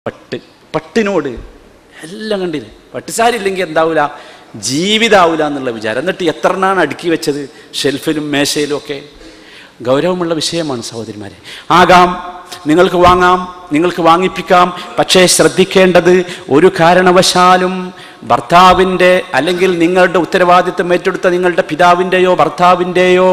പട്ടിനോട് എല്ലാം കണ്ടില്ലേ, പട്ടുസാരി ഇല്ലെങ്കിൽ എന്താവില്ല, ജീവിതാവില്ല എന്നുള്ള വിചാരം. എന്നിട്ട് എത്രണ്ണാണ് അടുക്കി വെച്ചത് ഷെൽഫിലും മേശയിലും ഒക്കെ. ഗൗരവമുള്ള വിഷയമാണ് സഹോദരിമാരെ. ആകാം, നിങ്ങൾക്ക് വാങ്ങാം, നിങ്ങൾക്ക് വാങ്ങിപ്പിക്കാം. പക്ഷേ ശ്രദ്ധിക്കേണ്ടത്, ഒരു കാരണവശാലും ഭർത്താവിൻ്റെ അല്ലെങ്കിൽ നിങ്ങളുടെ ഉത്തരവാദിത്വം ഏറ്റെടുത്ത നിങ്ങളുടെ പിതാവിൻ്റെയോ ഭർത്താവിൻ്റെയോ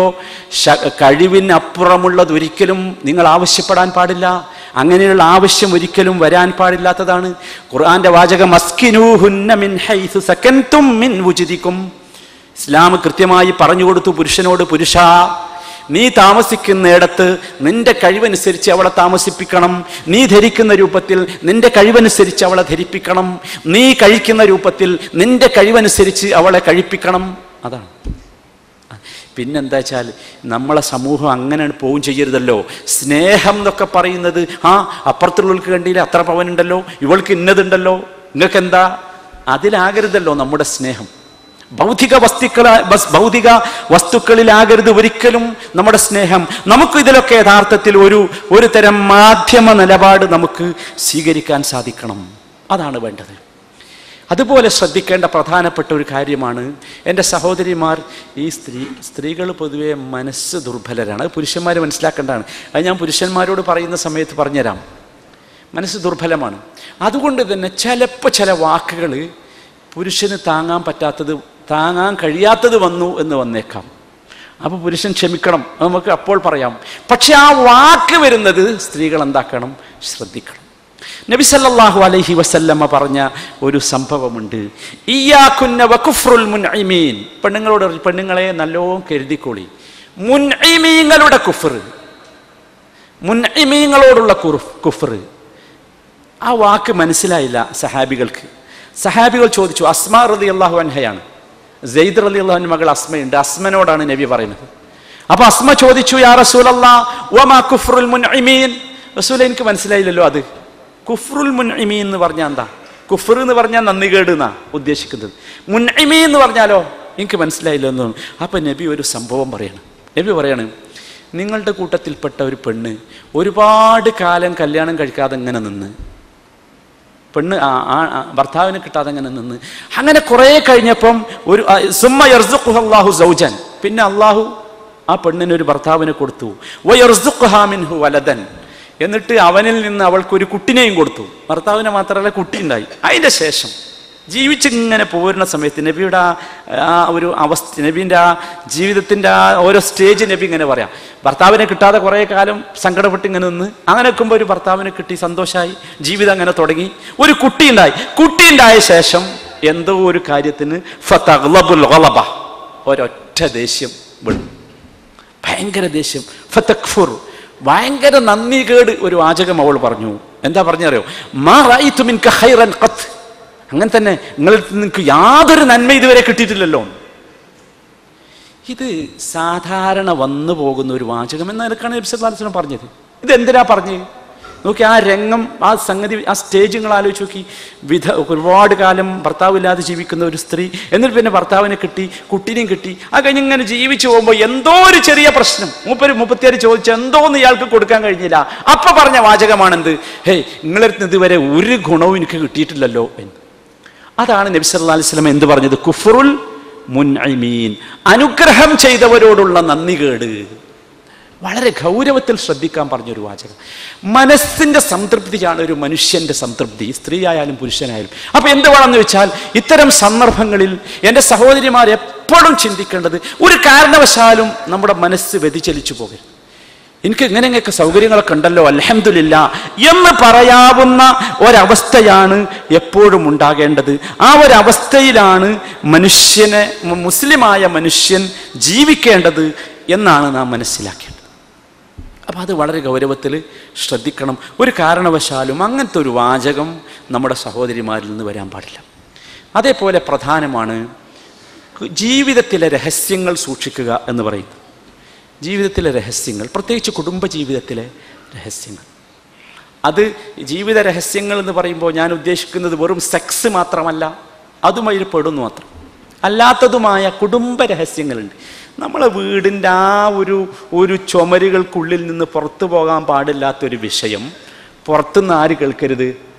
കഴിവിനപ്പുറമുള്ളതൊരിക്കലും നിങ്ങൾ ആവശ്യപ്പെടാൻ പാടില്ല. അങ്ങനെയുള്ള ആവശ്യം ഒരിക്കലും വരാൻ പാടില്ലാത്തതാണ്. ഖുർആന്റെ വാചകം അസ്കിനൂഹുന്ന മിൻ ഹൈസു സകൻതും മിൻ വുജ്ദികും. ഇസ്ലാം കൃത്യമായി പറഞ്ഞു കൊടുത്തു പുരുഷനോട്, പുരുഷാ, നീ താമസിക്കുന്നിടത്ത് നിന്റെ കഴിവനുസരിച്ച് അവളെ താമസിപ്പിക്കണം. നീ ധരിക്കുന്ന രൂപത്തിൽ നിന്റെ കഴിവനുസരിച്ച് അവളെ ധരിപ്പിക്കണം. നീ കഴിക്കുന്ന രൂപത്തിൽ നിന്റെ കഴിവനുസരിച്ച് അവളെ കഴിപ്പിക്കണം. അതാണ്. പിന്നെന്താ വെച്ചാൽ നമ്മളെ സമൂഹം അങ്ങനെ പോവും ചെയ്യരുതല്ലോ. സ്നേഹം എന്നൊക്കെ പറയുന്നത്, അപ്പുറത്തുള്ളവർക്ക് കണ്ടില്ല അത്ര പവനുണ്ടല്ലോ, ഇവൾക്ക് ഇന്നതുണ്ടല്ലോ, നിങ്ങൾക്ക് എന്താ, അതിലാകരുതല്ലോ നമ്മുടെ സ്നേഹം. ഭൗതിക വസ്തുക്കളിലാകരുത് ഒരിക്കലും നമ്മുടെ സ്നേഹം. നമുക്ക് ഇതിലൊക്കെ യഥാർത്ഥത്തിൽ ഒരു തരം മാധ്യമ നിലപാട് നമുക്ക് സ്വീകരിക്കാൻ സാധിക്കണം. അതാണ് വേണ്ടത്. അതുപോലെ ശ്രദ്ധിക്കേണ്ട പ്രധാനപ്പെട്ട ഒരു കാര്യമാണ്, എൻ്റെ സഹോദരിമാർ, ഈ സ്ത്രീകൾ പൊതുവെ മനസ്സ് ദുർബലരാണ്. അത് പുരുഷന്മാർ മനസ്സിലാക്കേണ്ടതാണ്. അത് ഞാൻ പുരുഷന്മാരോട് പറയുന്ന സമയത്ത് പറഞ്ഞുതരാം. മനസ്സ് ദുർബലമാണ്. അതുകൊണ്ട് തന്നെ ചില വാക്കുകൾ പുരുഷന് താങ്ങാൻ കഴിയാത്തത് വന്നേക്കാം. അപ്പോൾ പുരുഷൻ ക്ഷമിക്കണം, നമുക്ക് അപ്പോൾ പറയാം. പക്ഷെ ആ വാക്ക് വരുന്നത് സ്ത്രീകൾ എന്താക്കണം, ശ്രദ്ധിക്കണം. നബി സല്ലല്ലാഹു അലൈഹി വസല്ലമ പറഞ്ഞ ഒരു സംഭവമുണ്ട്. ഇയ്യാകുന്ന വകുഫ്റുൽ മുൻഇമീൻ. പെണ്ണുങ്ങളെ നല്ലോണം കരുതിക്കോളി. മുൻഇമീങ്ങളുടെ കുഫർ, മുൻഇമീങ്ങളോടുള്ള കുഫർ. ആ വാക്ക് മനസ്സിലായില്ല സഹാബികൾക്ക്. സഹാബികൾ ചോദിച്ചു. അസ്മാ റളിയല്ലാഹു അൻഹയാണ്, സെയ്ദ് റളിയല്ലാഹു അൻഹ മകൾ അസ്മയുണ്ട്. അസ്മനോടാണ് നബി പറയുന്നത്. അപ്പൊ അസ്മ ചോദിച്ചു, യാ റസൂലല്ലാഹ് വമാ കുഫ്റുൽ മുൻഇമീൻ. റസൂലേ, എനിക്ക് മനസ്സിലായില്ലല്ലോ, അത് കുഫ്റുൽ മുൻഇമീൻ എന്ന് പറഞ്ഞാൽ എന്താ? കുഫർ എന്ന് പറഞ്ഞാൽ നന്ദികേട് എന്നാ ഉദ്ദേശിക്കുന്നത്. മുൻഇമീൻ എന്ന് പറഞ്ഞാലോ എനിക്ക് മനസ്സിലായില്ലെന്ന്. അപ്പൊ നബി ഒരു സംഭവം പറയാണ്. നബി പറയാണ്, നിങ്ങളുടെ കൂട്ടത്തിൽപ്പെട്ട ഒരു പെണ്ണ് ഒരുപാട് കാലം കല്യാണം കഴിക്കാതെ ഇങ്ങനെ നിന്ന്, ഭർത്താവിനെ കിട്ടാതെ അങ്ങനെ നിന്ന്, അങ്ങനെ കുറെ കഴിഞ്ഞപ്പം സുമ്മ യർസുഖുഹു അല്ലാഹു സൗജൻ, പിന്നെ അള്ളാഹു ആ പെണ്ണിന് ഒരു ഭർത്താവിനെ കൊടുത്തു. വയർസുഖുഹാ മിൻഹു വലദൻ, എന്നിട്ട് അവനിൽ നിന്ന് അവൾക്കൊരു കുട്ടിനെയും കൊടുത്തു. ഭർത്താവിനെ മാത്രമല്ല, കുട്ടി ഉണ്ടായി. അതിൻ്റെ ശേഷം ജീവിച്ചിങ്ങനെ പോരുന്ന സമയത്ത് നബിയുടെ ആ ഒരു അവസ്ഥ, നബീൻ്റെ ആ ജീവിതത്തിൻ്റെ ആ ഓരോ സ്റ്റേജ് നബി ഇങ്ങനെ പറയാം. ഭർത്താവിനെ കിട്ടാതെ കുറേ കാലം സങ്കടപ്പെട്ട് ഇങ്ങനെ നിന്ന്, അങ്ങനെ വെക്കുമ്പോൾ ഒരു ഭർത്താവിനെ കിട്ടി, സന്തോഷമായി, ജീവിതം അങ്ങനെ തുടങ്ങി. ഒരു കുട്ടി ഉണ്ടായ ശേഷം എന്തോ ഒരു കാര്യത്തിന് ഫതഗ്ളബുൽ ഗളബ, ഒരൊറ്റ ദേഷ്യം വീണു, ഭയങ്കര ദേഷ്യം. ഫതക്ഫുർ, ഭയങ്കര നന്ദികേട് ഒരു വാചകം അവൾ പറഞ്ഞു. എന്താ പറഞ്ഞറിയോ? മാ റഅയ്തു മിൻക ഖൈറൻ ഖത്ത്, അങ്ങനെ തന്നെ നിങ്ങൾക്ക് യാതൊരു നന്മ ഇതുവരെ കിട്ടിയിട്ടില്ലല്ലോ. ഇത് സാധാരണ വന്നു പോകുന്ന ഒരു വാചകം എന്നൊക്കെയാണ് നബി സല്ലല്ലാഹു അലൈഹി വസല്ലം പറഞ്ഞത്. ഇത് എന്തിനാ പറഞ്ഞത് നോക്കി, ആ രംഗം, ആ സംഗതി, ആ സ്റ്റേജ് നിങ്ങൾ ആലോചിച്ച് നോക്കി. ഒരുപാട് കാലം ഭർത്താവില്ലാതെ ജീവിക്കുന്ന ഒരു സ്ത്രീ, എന്നിട്ട് പിന്നെ ഭർത്താവിനെ കിട്ടി, കുട്ടീനെയും കിട്ടി. ആ കഴിഞ്ഞ് ഇങ്ങനെ ജീവിച്ചു പോകുമ്പോൾ എന്തോ ഒരു ചെറിയ പ്രശ്നം, മുപ്പത്തിയാറ് ചോദിച്ചു, എന്തോന്ന് ഇയാൾക്ക് കൊടുക്കാൻ കഴിഞ്ഞില്ല. അപ്പൊ പറഞ്ഞ വാചകമാണെന്ത്? ഹേയ്, നിങ്ങളടുത്ത് ഇതുവരെ ഒരു ഗുണവും എനിക്ക് കിട്ടിയിട്ടില്ലല്ലോ എന്ന്. അതാണ് നബി സല്ലല്ലാഹു അലൈഹി വസല്ലം എന്ത് പറഞ്ഞത്? കുഫ്റുൽ മുൻഇമീൻ, അനുഗ്രഹം ചെയ്തവരോടുള്ള നന്ദികേട്. വളരെ ഗൗരവത്തിൽ ശ്രദ്ധിക്കാൻ പറഞ്ഞൊരു വാചകം. മനസ്സിന്റെ സംതൃപ്തിയാണ് ഒരു മനുഷ്യന്റെ സംതൃപ്തി, സ്ത്രീ ആയാലും പുരുഷനായാലും. അപ്പൊ എന്ത് വേണമെന്ന് വെച്ചാൽ, ഇത്തരം സന്ദർഭങ്ങളിൽ എൻ്റെ സഹോദരിമാർ എപ്പോഴും ചിന്തിക്കേണ്ടത്, ഒരു കാരണവശാലും നമ്മുടെ മനസ്സ് വ്യതിചലിച്ചു പോകരുത്. എനിക്ക് ഇങ്ങനെയൊക്കെ സൗകര്യങ്ങളൊക്കെ ഉണ്ടല്ലോ, അൽഹംദുലില്ലാ എന്ന് പറയാവുന്ന ഒരവസ്ഥയാണ് എപ്പോഴും ഉണ്ടാകേണ്ടത്. ആ ഒരവസ്ഥയിലാണ് മുസ്ലിമായ മനുഷ്യൻ ജീവിക്കേണ്ടത് എന്നാണ് നാം മനസ്സിലാക്കേണ്ടത്. അപ്പം അത് വളരെ ഗൗരവത്തിൽ ശ്രദ്ധിക്കണം. ഒരു കാരണവശാലും അങ്ങനത്തെ ഒരു വാചകം നമ്മുടെ സഹോദരിമാരിൽ നിന്ന് വരാൻ പാടില്ല. അതേപോലെ പ്രധാനമാണ് ജീവിതത്തിലെ രഹസ്യങ്ങൾ സൂക്ഷിക്കുക എന്ന് പറയുന്നത്. ജീവിതത്തിലെ രഹസ്യങ്ങൾ, പ്രത്യേകിച്ച് കുടുംബ ജീവിതത്തിലെ രഹസ്യങ്ങൾ. അത് ജീവിത രഹസ്യങ്ങൾ എന്ന് പറയുമ്പോൾ ഞാൻ ഉദ്ദേശിക്കുന്നത് വെറും സെക്സ് മാത്രമല്ല, അതുമായി പെടുന്നു മാത്രം. അല്ലാത്തതുമായ കുടുംബ രഹസ്യങ്ങളുണ്ട്. നമ്മളെ വീടിൻ്റെ ആ ഒരു ചുമരുകൾക്കുള്ളിൽ നിന്ന് പുറത്തു പോകാൻ പാടില്ലാത്തൊരു വിഷയം പുറത്തുനിന്ന് ആര് കേൾക്കരുത്?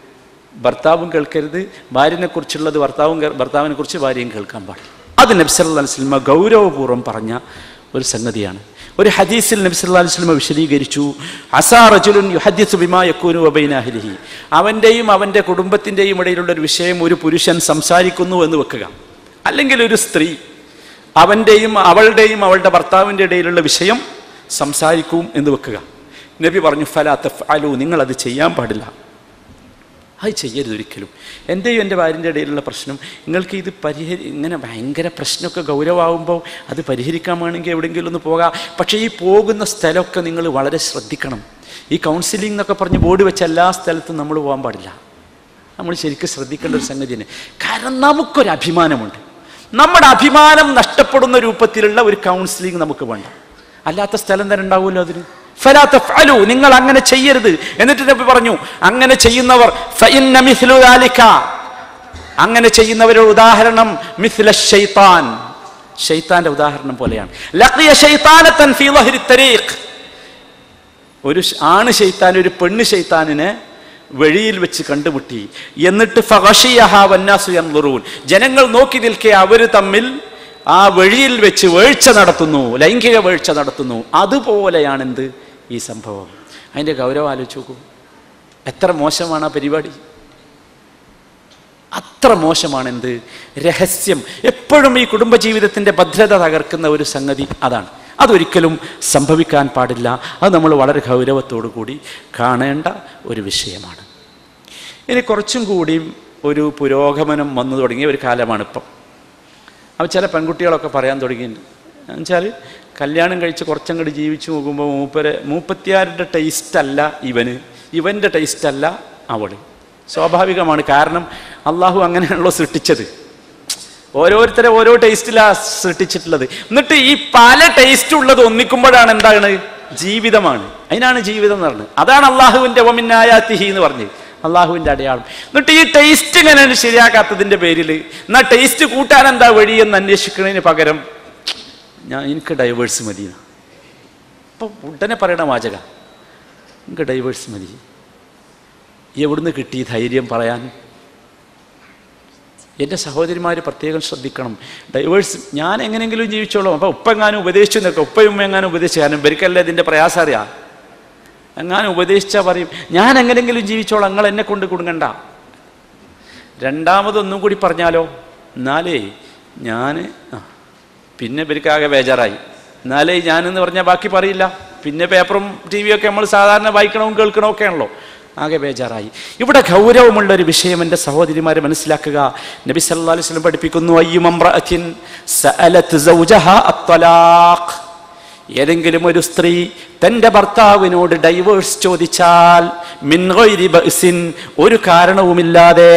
ഭർത്താവും കേൾക്കരുത്, ഭാര്യനെക്കുറിച്ചുള്ളത് ഭർത്താവിനെ കുറിച്ച് ഭാര്യയും കേൾക്കാൻ പാടില്ല. അത് നബി സല്ലല്ലാഹു അലൈഹി വസല്ലം ഗൗരവപൂർവ്വം പറഞ്ഞ ഒരു സംഗതിയാണ്. ഒരു ഹദീസിൽ നബി സല്ലല്ലാഹു അലൈഹി വസല്ലം വിശദീകരിച്ചു, അസാ റജുലുൻ യുഹദ്ദിസു ബിമാ യകൂനു വബൈന അഹ്ലിഹി, അവൻ്റെയും അവൻ്റെ കുടുംബത്തിൻ്റെയും ഇടയിലുള്ള ഒരു വിഷയം ഒരു പുരുഷൻ സംസാരിക്കുന്നു എന്ന് വെക്കുക, അല്ലെങ്കിൽ ഒരു സ്ത്രീ അവൻ്റെയും അവളുടെ ഭർത്താവിൻ്റെ ഇടയിലുള്ള വിഷയം സംസാരിക്കും എന്ന് വെക്കുക. നബി പറഞ്ഞു, ഫലാ തഫ്അലു, നിങ്ങളത് ചെയ്യാൻ പാടില്ല, അത് ചെയ്യരുത് ഒരിക്കലും. എൻ്റെയും എൻ്റെ ഭാര്യൻ്റെ ഇടയിലുള്ള പ്രശ്നം നിങ്ങൾക്ക് ഇത് ഇങ്ങനെ ഭയങ്കര പ്രശ്നമൊക്കെ ഗൗരവമാകുമ്പോൾ അത് പരിഹരിക്കാൻ വേണമെങ്കിൽ എവിടെയെങ്കിലും ഒന്ന് പോകാം. പക്ഷേ ഈ പോകുന്ന സ്ഥലമൊക്കെ നിങ്ങൾ വളരെ ശ്രദ്ധിക്കണം. ഈ കൗൺസിലിംഗ് എന്നൊക്കെ പറഞ്ഞ് ബോർഡ് വെച്ച എല്ലാ സ്ഥലത്തും നമ്മൾ പോകാൻ പാടില്ല. നമ്മൾ ശരിക്കും ശ്രദ്ധിക്കേണ്ട ഒരു സംഗതി തന്നെ. കാരണം നമുക്കൊരു അഭിമാനമുണ്ട്. നമ്മുടെ അഭിമാനം നഷ്ടപ്പെടുന്ന രൂപത്തിലുള്ള ഒരു കൗൺസിലിംഗ് നമുക്ക് വേണ്ട. അല്ലാത്ത സ്ഥലം തന്നെ ഉണ്ടാവുമല്ലോ അതിന്. ഫലാ തഫ്അലു, നിങ്ങൾ അങ്ങനെ ചെയ്യരുത്. എന്നിട്ട് നബി പറഞ്ഞു, അങ്ങനെ ചെയ്യുന്നവർ ഫഇന്ന മിസ്ലു ദാലിക, അങ്ങനെ ചെയ്യുന്നവരുടെ ഉദാഹരണം മിസ്ല ശൈത്താൻ, ശൈത്താന്റെ ഉദാഹരണം പോലെയാണ്. ലഖിയ ശൈത്താനതൻ ഫീ ളഹ്രി തരീഖ്, ഒരു ആണ് ശൈത്താൻ ഒരു പെണ്ണ് ശൈത്താനിനെ വഴിയിൽ വെച്ച് കണ്ടുമുട്ടി. എന്നിട്ട് ഫഗശിയഹ വന്നാസു യൻദുറൂൻ, ജനങ്ങൾ നോക്കി നിൽക്കെ അവർ തമ്മിൽ ആ വഴിയിൽ വെച്ച് വീഴ്ച നടത്തുന്നു, ലൈംഗിക വീഴ്ച നടത്തുന്നു. അതുപോലെയാണെന്ത് ഈ സംഭവം. അതിൻ്റെ ഗൗരവം ആലോചിച്ച് നോക്കൂ. എത്ര മോശമാണ് ആ പരിപാടി, അത്ര മോശമാണെന്ത് രഹസ്യം. എപ്പോഴും ഈ കുടുംബജീവിതത്തിൻ്റെ ഭദ്രത തകർക്കുന്ന ഒരു സംഗതി അതാണ്. അതൊരിക്കലും സംഭവിക്കാൻ പാടില്ല. അത് നമ്മൾ വളരെ ഗൗരവത്തോടു കൂടി കാണേണ്ട ഒരു വിഷയമാണ്. ഇനി കുറച്ചും കൂടിയും ഒരു പുരോഗമനം വന്നു തുടങ്ങിയ ഒരു കാലമാണിപ്പം. അപ്പോൾ ചില പെൺകുട്ടികളൊക്കെ പറയാൻ തുടങ്ങിയിട്ടുണ്ട്. എന്നുവെച്ചാൽ കല്യാണം കഴിച്ച് കുറച്ചങ്ങോട്ട് ജീവിച്ചു നോക്കുമ്പോൾ മൂപ്പത്തിയാരുടെ ടേസ്റ്റല്ല ഇവൻ്റെ ടേസ്റ്റല്ല അവൾ. സ്വാഭാവികമാണ്. കാരണം അള്ളാഹു അങ്ങനെയാണല്ലോ സൃഷ്ടിച്ചത്. ഓരോരുത്തരെ ഓരോ ടേസ്റ്റിലാണ് സൃഷ്ടിച്ചിട്ടുള്ളത്. എന്നിട്ട് ഈ പല ടേസ്റ്റ് ഉള്ളത് ഒന്നിക്കുമ്പോഴാണ് എന്താണ് ജീവിതമാണ്. അതിനാണ് ജീവിതം എന്ന് പറഞ്ഞത്. അതാണ് അള്ളാഹുവിൻ്റെ വമിന്നായാത്തിഹി എന്ന് പറഞ്ഞത്, അള്ളാഹുവിൻ്റെ അടയാളം. എന്നിട്ട് ഈ ടേസ്റ്റ് ഇങ്ങനെ ശരിയാക്കാത്തതിൻ്റെ പേരിൽ എന്നാൽ ടേസ്റ്റ് കൂട്ടാൻ എന്താ വഴി എന്ന് അന്വേഷിക്കുന്നതിന് പകരം എനിക്ക് ഡൈവേഴ്സ് മതി. അപ്പം ഉടനെ പറയണ വാചക, എനിക്ക് ഡൈവേഴ്സ് മതി. എവിടുന്ന് കിട്ടി ധൈര്യം പറയാൻ? എൻ്റെ സഹോദരിമാർ പ്രത്യേകം ശ്രദ്ധിക്കണം. ഡൈവേഴ്സ് ഞാൻ എങ്ങനെയെങ്കിലും ജീവിച്ചോളാം. അപ്പോൾ ഉപ്പ എങ്ങാനും ഉപദേശിച്ചു നിൽക്കാം, ഉപ്പയും ഉമ്മ എങ്ങാനും ഉപദേശിച്ചു. കാരണം ഇവർക്കല്ലേ ഇതിൻ്റെ പ്രയാസം അറിയാം. എങ്ങാനും ഉപദേശിച്ചാൽ പറയും ഞാൻ എങ്ങനെയെങ്കിലും ജീവിച്ചോളാം, നിങ്ങൾ എന്നെ കൊണ്ട് കുടുങ്ങണ്ട. രണ്ടാമതൊന്നും കൂടി പറഞ്ഞാലോ, എന്നാലേ ഞാൻ പിന്നെ ഇവർക്കാകെ ബേജാറായി. എന്നാലേ ഞാനെന്ന് പറഞ്ഞാൽ ബാക്കി പറയില്ല. പിന്നെ പേപ്പറും ടി വിയൊക്കെ നമ്മൾ സാധാരണ വായിക്കണവും കേൾക്കണവും ഒക്കെ ആണല്ലോ, ആകെ ബേജാറായി. ഇവിടെ ഗൗരവമുള്ളൊരു വിഷയം എൻ്റെ സഹോദരിമാരെ മനസ്സിലാക്കുക. നബി സല്ലല്ലാഹു അലൈഹി വസല്ലം പഠിപ്പിക്കുന്നു, അയ്യുമംറഅത്തിൻ സഅലത് സൗജഹാ അത്വലാഖ്, ഏതെങ്കിലും ഒരു സ്ത്രീ തൻ്റെ ഭർത്താവിനോട് ഡൈവേഴ്സ് ചോദിച്ചാൽ മിൻ ഗൈരി ബഅ്സിൻ, ഒരു കാരണവുമില്ലാതെ.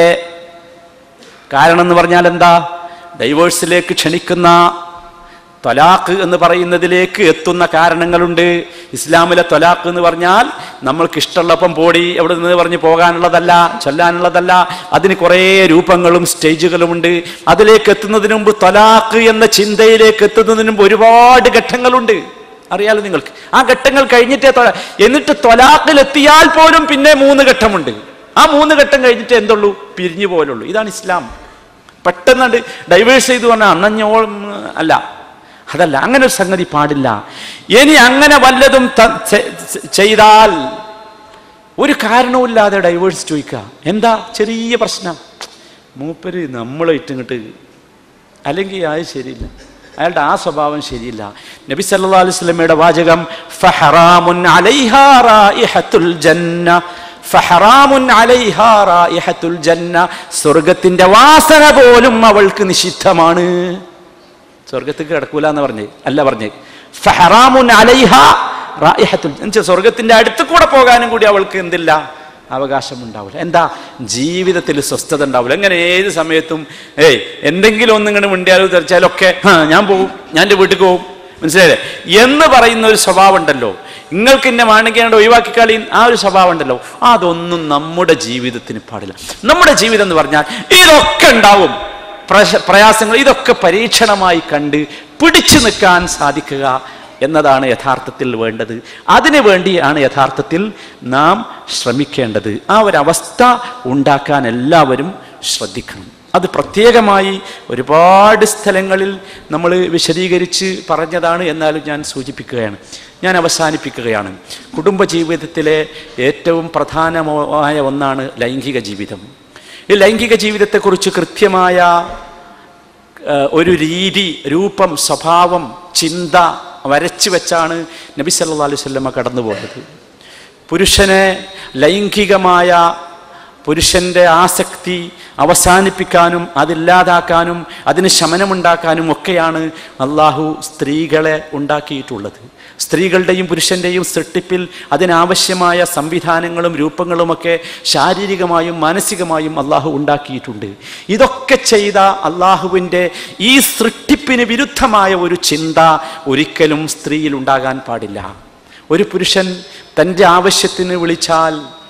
കാരണം എന്ന് പറഞ്ഞാൽ എന്താ? ഡൈവേഴ്സിലേക്ക് ക്ഷണിക്കുന്ന, ത്വലാഖ് എന്ന് പറയുന്നതിലേക്ക് എത്തുന്ന കാരണങ്ങളുണ്ട്. ഇസ്ലാമിലെ ത്വലാഖ് എന്ന് പറഞ്ഞാൽ നമ്മൾക്ക് ഇഷ്ടമുള്ളപ്പം പോടി എവിടെ നിന്ന് പറഞ്ഞ് പോകാനുള്ളതല്ല, ചൊല്ലാനുള്ളതല്ല. അതിന് കുറേ രൂപങ്ങളും സ്റ്റേജുകളുമുണ്ട്. അതിലേക്ക് എത്തുന്നതിന് മുമ്പ്, ത്വലാഖ് എന്ന ചിന്തയിലേക്ക് എത്തുന്നതിന് മുമ്പ് ഒരുപാട് ഘട്ടങ്ങളുണ്ട്. അറിയാലോ നിങ്ങൾക്ക്. ആ ഘട്ടങ്ങൾ കഴിഞ്ഞിട്ടേ എന്നിട്ട് ത്വലാഖിലെത്തിയാൽ പോലും പിന്നെ 3 ഘട്ടമുണ്ട്. ആ 3 ഘട്ടം കഴിഞ്ഞിട്ട് എന്തുള്ളൂ? പിരിഞ്ഞു പോലുള്ളൂ. ഇതാണ് ഇസ്ലാം. പെട്ടെന്ന് ഡൈവേഴ്സ് ചെയ്തു പറഞ്ഞാൽ അന്നഞ്ഞോളം അല്ല, അതല്ല. അങ്ങനെ ഒരു സംഗതി പാടില്ല. ഇനി അങ്ങനെ വല്ലതും ചെയ്താൽ ഒരു കാരണവുമില്ലാതെ ഡൈവേഴ്സ് ചോദിക്കുക. എന്താ? ചെറിയ പ്രശ്നം, മൂപ്പര് നമ്മളെ ഇട്ടിങ്ങോട്ട്, അല്ലെങ്കിൽ അത് ശരിയില്ല, അയാളുടെ ആ സ്വഭാവം ശരിയില്ല. നബി സല്ലല്ലാഹു അലൈഹി വസല്ലമയുടെ വാചകം, ഫഹറാമുൻ അലൈഹാ റായിഹത്തുൽ ജന്ന, ഫഹറാമുൻ അലൈഹാ റായിഹത്തുൽ ജന്ന, സ്വർഗത്തിന്റെ വാസന പോലും അവൾക്ക് നിഷിദ്ധമാണ്. സ്വർഗത്തേക്ക് കിടക്കൂല എന്ന് പറഞ്ഞേ അല്ല പറഞ്ഞേ, ഫഹറാമുൻ അലൈഹാ റായിഹത്തുൽ ജന്ന, സ്വർഗത്തിന്റെ അടുത്ത് കൂടെ പോകാനും കൂടി അവൾക്ക് എന്തില്ല? അവകാശം ഉണ്ടാവില്ല. എന്താ? ജീവിതത്തിൽ സ്വസ്ഥത ഉണ്ടാവില്ല. എങ്ങനെ ഏത് സമയത്തും എന്തെങ്കിലും ഒന്നിങ്ങനെ മിണ്ടിയാലോ തെറിച്ചാലൊക്കെ ഞാൻ പോകും, ഞാൻ എൻ്റെ വീട്ടിൽ പോകും, മനസ്സിലായില്ലേ എന്ന് പറയുന്ന ഒരു സ്വഭാവം ഉണ്ടല്ലോ. നിങ്ങൾക്ക് എന്നെ വേണമെങ്കിൽ ഒഴിവാക്കിക്കളി, ആ ഒരു സ്വഭാവം ഉണ്ടല്ലോ. അതൊന്നും നമ്മുടെ ജീവിതത്തിന് പാടില്ല. നമ്മുടെ ജീവിതം എന്ന് പറഞ്ഞാൽ ഇതൊക്കെ ഉണ്ടാവും, പ്രയാസങ്ങൾ, ഇതൊക്കെ പരീക്ഷണമായി കണ്ട് പിടിച്ചു നിൽക്കാൻ സാധിക്കുക എന്നതാണ് യഥാർത്ഥത്തിൽ വേണ്ടത്. അതിനു വേണ്ടിയാണ് യഥാർത്ഥത്തിൽ നാം ശ്രമിക്കേണ്ടത്. ആ ഒരവസ്ഥ ഉണ്ടാക്കാൻ എല്ലാവരും ശ്രദ്ധിക്കണം. അത് പ്രത്യേകമായി ഒരുപാട് സ്ഥലങ്ങളിൽ നമ്മൾ വിശദീകരിച്ച് പറഞ്ഞതാണ്. എന്നാലും ഞാൻ സൂചിപ്പിക്കുകയാണ്, ഞാൻ അവസാനിപ്പിക്കുകയാണ്. കുടുംബജീവിതത്തിലെ ഏറ്റവും പ്രധാനമായ ഒന്നാണ് ലൈംഗിക ജീവിതം. ഈ ലൈംഗിക ജീവിതത്തെക്കുറിച്ച് കൃത്യമായ ഒരു രീതി, രൂപം, സ്വഭാവം, ചിന്ത വരച്ചു വെച്ചാണ് നബി സല്ലല്ലാഹു അലൈഹി വസല്ലമ കടന്നുപോയത്. പുരുഷനെ ലൈംഗികമായ പുരുഷൻ്റെ ആസക്തി അവസാനിപ്പിക്കാനും അതില്ലാതാക്കാനും അതിന് ശമനമുണ്ടാക്കാനും ഒക്കെയാണ് അള്ളാഹു സ്ത്രീകളെ ഉണ്ടാക്കിയിട്ടുള്ളത്. സ്ത്രീകളുടെയും പുരുഷൻ്റെയും സൃഷ്ടിപ്പിൽ അതിനാവശ്യമായ സംവിധാനങ്ങളും രൂപങ്ങളുമൊക്കെ ശാരീരികമായും മാനസികമായും അള്ളാഹു ഉണ്ടാക്കിയിട്ടുണ്ട്. ഇതൊക്കെ ചെയ്ത അള്ളാഹുവിൻ്റെ ഈ സൃഷ്ടിപ്പിന് വിരുദ്ധമായ ഒരു ചിന്ത ഒരിക്കലും സ്ത്രീയിൽ ഉണ്ടാകാൻ പാടില്ല. ഒരു പുരുഷൻ തൻ്റെ ആവശ്യത്തിന് വിളിച്ചാൽ